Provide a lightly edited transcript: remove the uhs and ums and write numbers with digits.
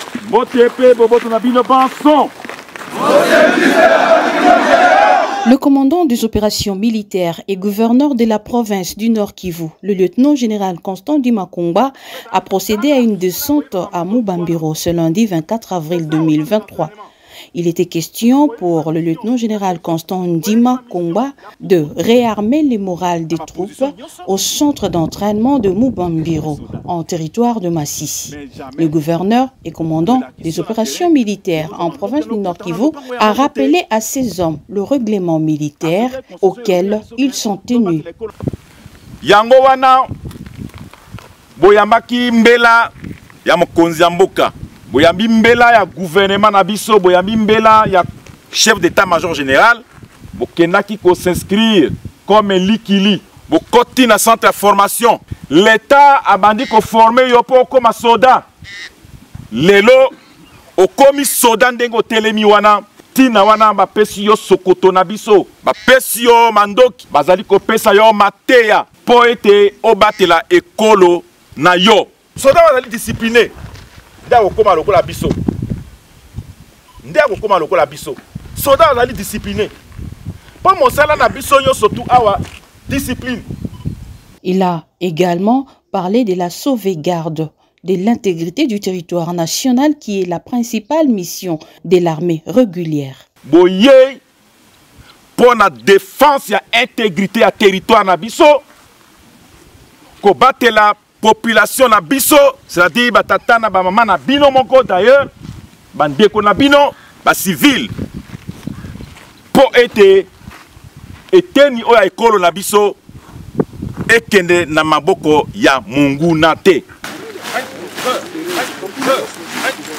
Le commandant des opérations militaires et gouverneur de la province du Nord Kivu, le lieutenant-général Constant Ndima Kongba, a procédé à une descente à Mubambiro ce lundi 24 avril 2023. Il était question pour le lieutenant-général Constant Ndima Kongba de réarmer les morales des troupes au centre d'entraînement de Mubambiro, en territoire de Massissi. Le gouverneur et commandant des opérations militaires en province du Nord Kivu a rappelé à ces hommes le règlement militaire auquel ils sont tenus. Yango wana boyambaki mbela ya mokonzi ya mboka. Boyambi mbela ya gouvernement na biso, boyambi mbela ya chef d'état-major général, bokendaki ko s'inscrire comme likili, bokoti na centre de formation. L'État a bandi ko former yo po comme soda. Lelo okomi soda ndengo telemi wana, tina wana ba pesi yo sokoto na biso, ba pesi yo mandoki, bazali ko pesa yo mateya po ete obatela ekolo na yo. Soda bazali discipliné. Ndako koma lokola biso. Ndako koma lokola biso. Soda azali discipliné. Pas mosala na biso yo surtout awa discipline. Il a également parlé de la sauvegarde de l'intégrité du territoire national qui est la principale mission de l'armée régulière. Boye pour la défense ya intégrité à territoire na biso ko batela population na biso, c'est-à-dire batata na ba mama na bino moko d'ailleurs, bandeko na bino, ba civil. Po ete eteni oya ekolo na biso ekende na maboko ya Mungu na te.